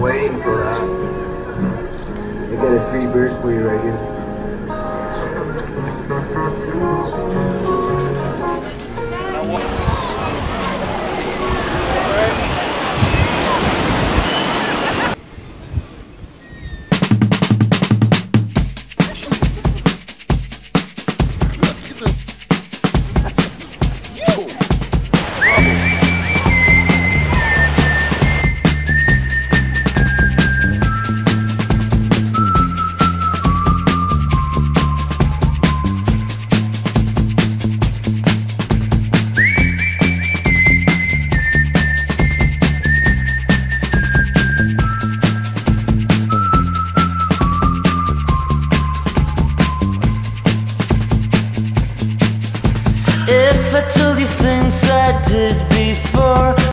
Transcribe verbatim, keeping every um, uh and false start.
waiting for that. I got a three burst for you right here. If I told you things I did before,